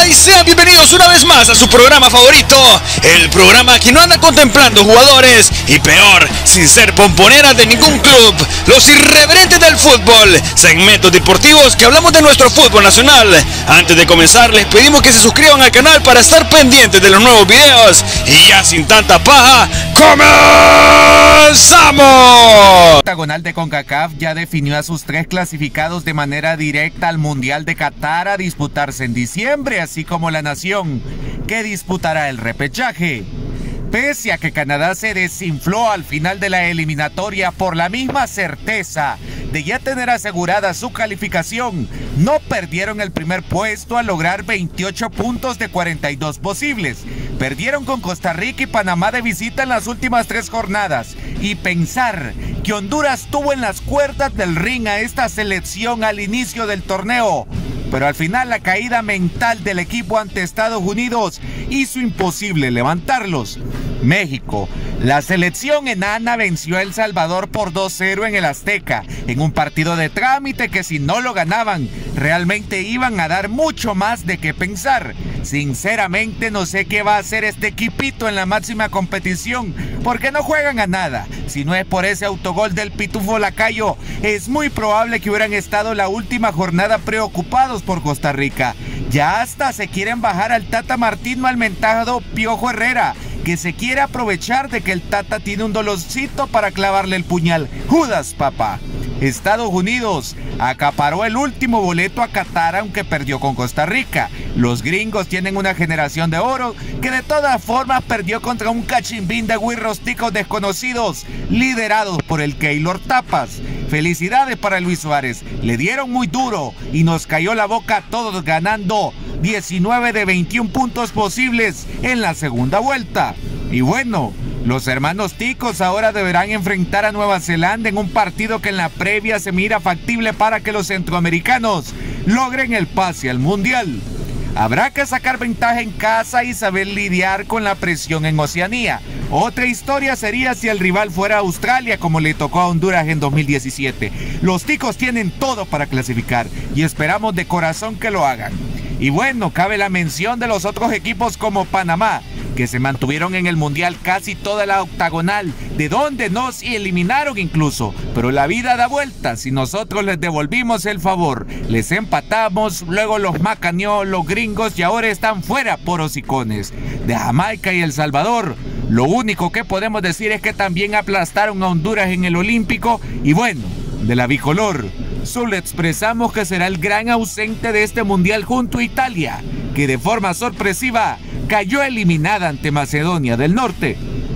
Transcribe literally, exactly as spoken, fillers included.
y sean bienvenidos una vez más a su programa favorito, el programa que no anda contemplando jugadores y peor, sin ser pomponeras de ningún club, los irreverentes del fútbol, segmentos deportivos que hablamos de nuestro fútbol nacional. Antes de comenzar les pedimos que se suscriban al canal para estar pendientes de los nuevos videos y ya sin tanta paja, ¡comenzamos! El octagonal de CONCACAF ya definió a sus tres clasificados de manera directa al Mundial de Qatar a disputarse en diciembre, así como la nación que disputará el repechaje. Pese a que Canadá se desinfló al final de la eliminatoria por la misma certeza de ya tener asegurada su calificación, no perdieron el primer puesto al lograr veintiocho puntos de cuarenta y dos posibles. Perdieron con Costa Rica y Panamá de visita en las últimas tres jornadas. Y pensar que Honduras tuvo en las cuerdas del ring a esta selección al inicio del torneo, pero al final la caída mental del equipo ante Estados Unidos hizo imposible levantarlos. México, la selección enana venció a El Salvador por dos cero en el Azteca, en un partido de trámite que si no lo ganaban, realmente iban a dar mucho más de qué pensar. Sinceramente no sé qué va a hacer este equipito en la máxima competición, porque no juegan a nada. Si no es por ese autogol del Pitufo Lacayo, es muy probable que hubieran estado la última jornada preocupados por Costa Rica. Ya hasta se quieren bajar al Tata Martino al mentado Piojo Herrera, que se quiere aprovechar de que el Tata tiene un dolorcito para clavarle el puñal. Judas, papá. Estados Unidos acaparó el último boleto a Qatar, aunque perdió con Costa Rica. Los gringos tienen una generación de oro que de todas formas perdió contra un cachimbín de güirros ticos desconocidos, liderados por el Keylor Tapas. Felicidades para Luis Suárez, le dieron muy duro y nos cayó la boca a todos, ganando diecinueve de veintiún puntos posibles en la segunda vuelta. Y bueno, los hermanos ticos ahora deberán enfrentar a Nueva Zelanda en un partido que en la previa se mira factible para que los centroamericanos logren el pase al Mundial. Habrá que sacar ventaja en casa y saber lidiar con la presión en Oceanía. Otra historia sería si el rival fuera Australia, como le tocó a Honduras en dos mil diecisiete. Los ticos tienen todo para clasificar y esperamos de corazón que lo hagan. Y bueno, cabe la mención de los otros equipos como Panamá, que se mantuvieron en el Mundial casi toda la octagonal, de donde nos eliminaron incluso. Pero la vida da vueltas y nosotros les devolvimos el favor. Les empatamos, luego los macaneó los gringos y ahora están fuera por hocicones. De Jamaica y El Salvador, lo único que podemos decir es que también aplastaron a Honduras en el Olímpico. Y bueno, de la bicolor, solo expresamos que será el gran ausente de este Mundial junto a Italia, que de forma sorpresiva cayó eliminada ante Macedonia del Norte.